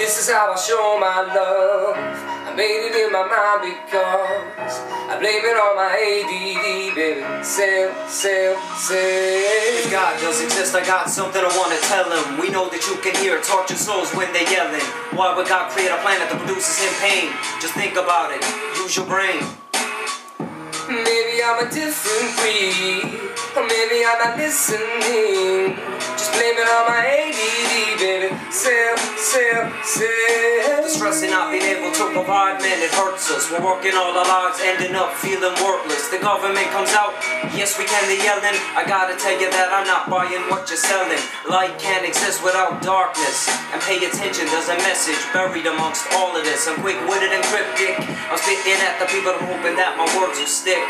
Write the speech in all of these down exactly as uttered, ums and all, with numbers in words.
This is how I show my love. I made it in my mind because I blame it on my A D D, baby. Sail, sail, sail. If God does exist, I got something I wanna tell him. We know that you can hear tortured souls when they're yelling. Why would God create a planet that produces him pain? Just think about it, use your brain. Maybe I'm a different breed, or maybe I'm not listening. Just blame it on my A D D, baby. Sail, sail, sail. The stress of not being able to provide, man, it hurts us. We're working all our lives, ending up feeling worthless. The government comes out, yes we can, they're yelling. I gotta tell you that I'm not buying what you're selling. Light can't exist without darkness. And pay attention, there's a message buried amongst all of this. I'm quick-witted and cryptic. I'm spitting at the people, I'm hoping that my words will stick.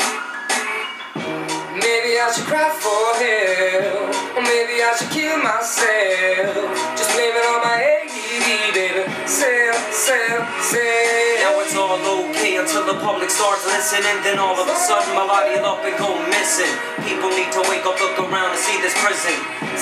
Maybe I should cry for help, or maybe I should kill myself. Just blame it on my A D D, baby. Sail, sail, sail. Now it's all okay until the public starts listening. Then all of a sudden my body will up and go missing. People need to wake up, look around and see this prison.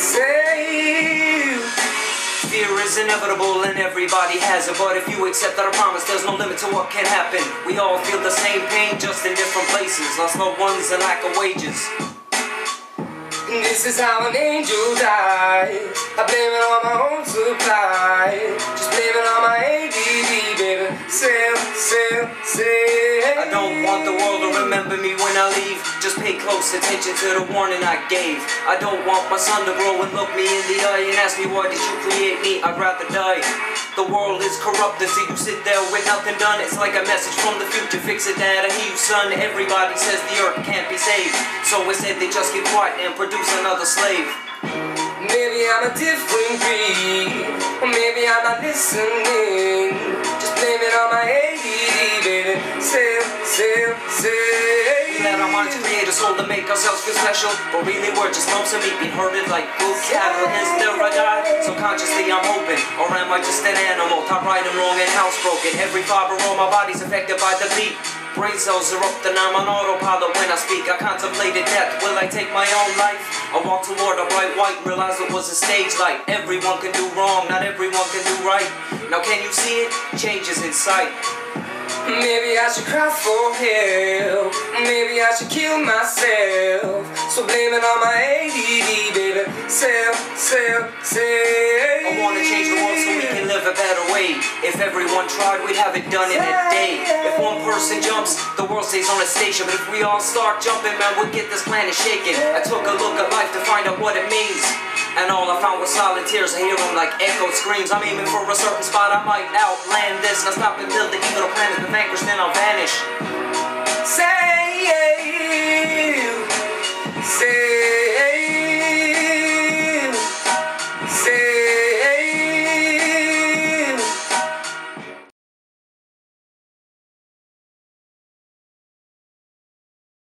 Sail. Fear is inevitable and everybody has it. But if you accept that I promise, there's no limit to what can happen. We all feel the same pain, just in different places. Lost loved ones and lack of wages. This is how an angel dies. I blame it on my own supply. Just blame it on my A D D, baby. Sail, sail, sail. I don't want the world to remember me when I leave. Just pay close attention to the warning I gave. I don't want my son to grow and look me in the eye and ask me why did you create me. I'd rather die. The world is corrupted, so you sit there with nothing done. It's like a message from the future. Fix it, dad, I hear you, son. Everybody says the earth can't be saved, so instead they just keep quiet and produce another slave. Maybe I'm a different breed, or maybe I'm not listening. Just blame it on my A D D, baby. Sail, sail, sail. We let our minds create a soul to make ourselves feel special, but really we're just lumps of meat being herded like good cattle. Is there a God? Subconsciously I'm hoping, or am I just an animal? Top right and wrong and housebroken. Every fiber of my body's affected by the beat. Brain cells are up and I'm on autopilot when I speak. I contemplated death, will I take my own life? I walk toward a bright white, realize it was a stage light. Everyone can do wrong, not everyone can do right. Now can you see it? Change is in sight. Maybe I should cry for help, maybe I should kill myself. So blame it on my A D D, baby. Sail, sail, sail. I wanna change the world so we can live a better way. If everyone tried, we'd have it done in a day. If one person jumps, the world stays on a station. But if we all start jumping, man, we'll get this planet shaking. I took a look at life to find out what it means, and all I found was silent tears. I hear them like echoed screams. I'm aiming for a certain spot, I might outland this. Now stop until the evil planet's been vanquished, then I'll vanish. Say